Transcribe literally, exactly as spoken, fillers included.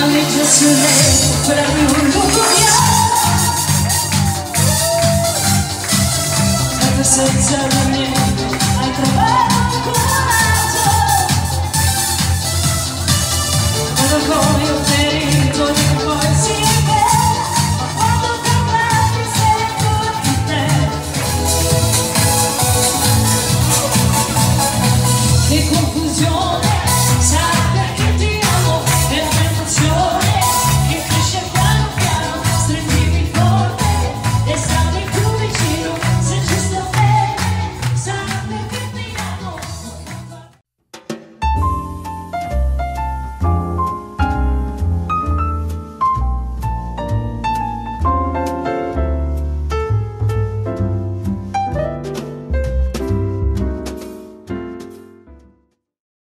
Maneggia sul letto per più lunga e senza la niente hai trovato un coraggio e lo voglio